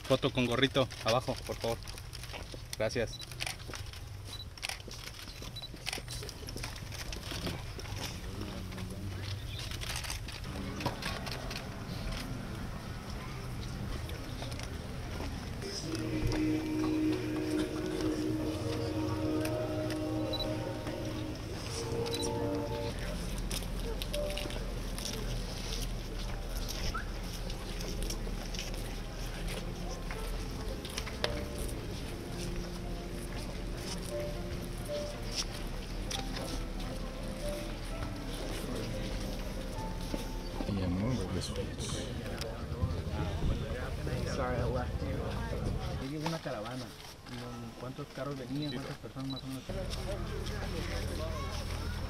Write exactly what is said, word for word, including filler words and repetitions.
Foto con gorrito abajo, por favor. Gracias. Sorry, I left you. Yo llevo una caravana. ¿Cuántos carros venían? ¿Cuántas personas más o menos?